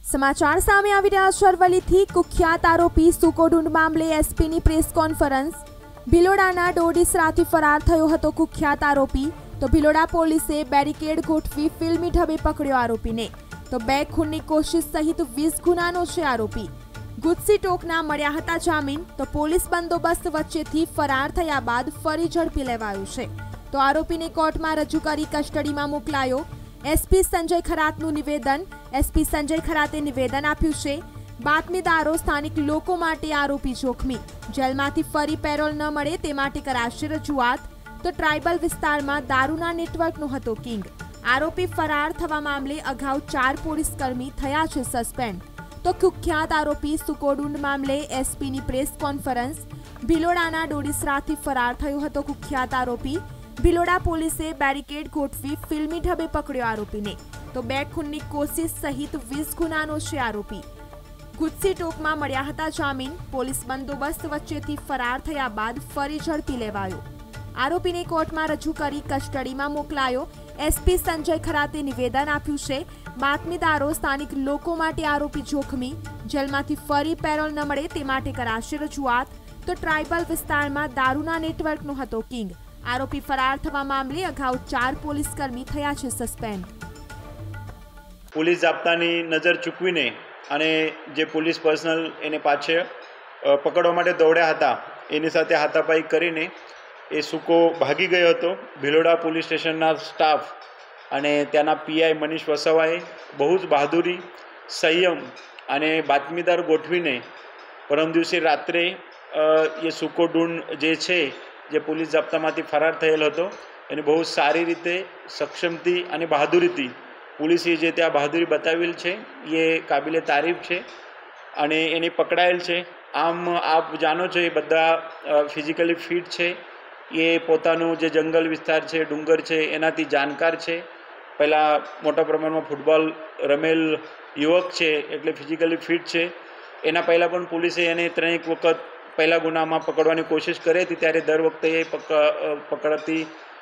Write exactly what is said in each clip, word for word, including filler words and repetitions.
સમાચાર સામે આવી રહ્યા છે અરવલ્લીથી કુખ્યાત આરોપી સુકોઢુંડ મામલે એસપીની પ્રેસ કોન્ફરન્સ। ભિલોડાના ડોડીસરાથી ફરાર થયો હતો કુખ્યાત આરોપી, તો ભિલોડા પોલીસે બેરિકેડ ગોઠવી ફિલ્મી ઢબે પકડ્યો આરોપીને। તો બે ખૂનની કોશિશ સહિત વીસ ગુનાનો છે આરોપી। ગુજસી ટોકના મળ્યા હતા જામીન, તો પોલીસ બંદોબસ્ત વચ્ચેથી ફરાર થયા બાદ ફરી ઝડપી લેવાયો છે। તો આરોપીને કોર્ટમાં રજૂ કરી કસ્ટડીમાં મોકલાયો। एसपी संजय खरातનું નિવેદન। एसपी संजय खराते નિવેદન આપ્યું છે, બાતમીદારો સ્થાનિક લોકો માટે આરોપી જોખમી, જેલમાંથી ફરી પેરોલ ન મળે તે માટે કરાશે રજૂઆત। તો ટ્રાઇબલ વિસ્તારમાં દારૂના નેટવર્કનો હતો કિંગ। આરોપી ફરાર થવા મામલે અગાઉ ચાર પોલીસકર્મી થયા છે સસ્પેન્ડ। તો કુખ્યાત આરોપી સુકોઢુંડ મામલે એસપીની પ્રેસ કોન્ફરન્સ। ભિલોડાના ડોડીસરાથી ફરાર થયો હતો કુખ્યાત આરોપી। ભિલોડા પોલીસે બેરિકેડ ગોઠવી ફિલ્મી ઢબે પકડ્યો આરોપીને। તો બે ખૂનની કોશિશ સહિત વીસ ગુનાનો છે આરોપી। ગુજસી ટોકમાં મળ્યા હતા જામીન, પોલીસ બંદોબસ્ત વચ્ચેથી ફરાર થયા બાદ ફરી ઝડપી લેવાયો। આરોપીને કોર્ટમાં રજૂ કરી કસ્ટડીમાં મોકલાયો। એસપી સંજય ખરાતે નિવેદન આપ્યું છે, બાતમીદારો સ્થાનિક લોકો માટે આરોપી જોખમી, જેલમાંથી ફરી પેરોલ ન મળે તે માટે કરાશે રજૂઆત। તો ટ્રાઇબલ વિસ્તારમાં દારૂના નેટવર્કનો હતો કિંગ। આરોપી ફરાર થવા મામલે અગાઉ ચાર પોલીસકર્મી થયા છે સસ્પેન્ડ। પોલીસ જાપ્તાની નજર ચૂકવીને અને જે પોલીસ પર્સનલ એને પાછળ પકડવા માટે દોડ્યા હતા એની સાથે હાથાપાઈ કરીને એ સૂકો ભાગી ગયો હતો। ભિલોડા પોલીસ સ્ટેશનના સ્ટાફ અને ત્યાંના પીઆઈ મનીષ વસાવાએ બહુ જ બહાદુરી, સંયમ અને બાતમીદાર ગોઠવીને પરમ દિવસે રાત્રે એ સુકોઢુંડ જે છે જે પોલીસ જાપ્તામાંથી ફરાર થયેલ હતો એને બહુ સારી રીતે, સક્ષમથી અને બહાદુરીથી પોલીસે જે ત્યાં બહાદુરી બતાવેલ છે એ કાબિલે તારીફ છે અને એની પકડાયેલ છે। આમ આપ જાણો છો એ બધા ફિઝિકલી ફિટ છે, એ પોતાનું જે જંગલ વિસ્તાર છે, ડુંગર છે એનાથી જાણકાર છે। પહેલાં મોટા પ્રમાણમાં ફૂટબોલ રમેલ યુવક છે એટલે ફિઝિકલી ફિટ છે। એના પહેલાં પણ પોલીસે એને ત્રણેક વખત પહેલા ગુનામાં પકડવાની કોશિશ કરી હતી, ત્યારે દર વખતે એ પકડાતી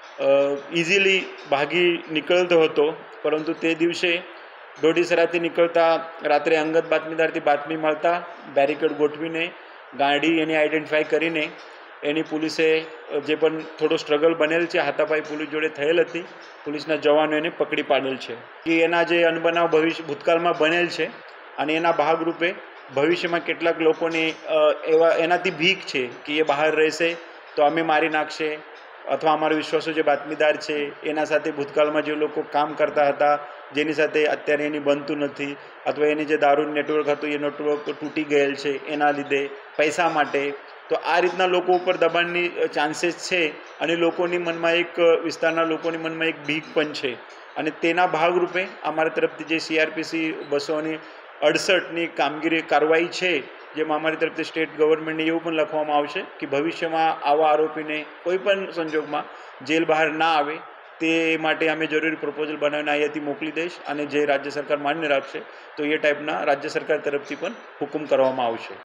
ઇઝીલી ભાગી નીકળતો હતો, પરંતુ તે દિવસે ડોડીસરાથી નીકળતા રાત્રે અંગત બાતમીદારથી બાતમી મળતા બેરિકેડ ગોઠવીને ગાડી એની આઈડેન્ટિફાઈ કરીને એની પોલીસે જે પણ થોડો સ્ટ્રગલ બનેલ છે, હાથાપાઈ પોલીસ જોડે થયેલ હતી, પોલીસના જવાનો એને પકડી પાડેલ છે કે એના જે અનબનાવ ભવિષ્ય ભૂતકાળમાં બનેલ છે અને એના ભાગરૂપે ભવિષ્યમાં કેટલાક લોકોને એવા એનાથી બીક છે કે એ બહાર રહેશે તો અમે મારી નાખશે, અથવા અમારો વિશ્વાસો જે બાતમીદાર છે એના સાથે ભૂતકાળમાં જે લોકો કામ કરતા હતા જેની સાથે અત્યારે એની બનતું નથી, અથવા એની જે દારૂ નેટવર્ક હતું એ નેટવર્ક તૂટી ગયેલ છે એના લીધે પૈસા માટે, તો આ રીતના લોકો ઉપર દબાણની ચાન્સીસ છે અને લોકોની મનમાં એક વિસ્તારના લોકોની મનમાં એક બીક પણ છે અને તેના ભાગરૂપે અમારા તરફથી જે સીઆરપીસી બસોની અડસઠની કામગીરી કાર્યવાહી છે, જેમાં અમારી તરફથી સ્ટેટ ગવર્મેન્ટને એવું પણ લખવામાં આવશે કે ભવિષ્યમાં આવા આરોપીને કોઈ પણ સંજોગમાં જેલ બહાર ના આવે તે માટે અમે જરૂરી પ્રપોઝલ બનાવીને અહીંયાથી મોકલી દઈશ અને જે રાજ્ય સરકાર માન્ય રાખશે તો એ ટાઈપના રાજ્ય સરકાર તરફથી પણ હુકમ કરવામાં આવશે।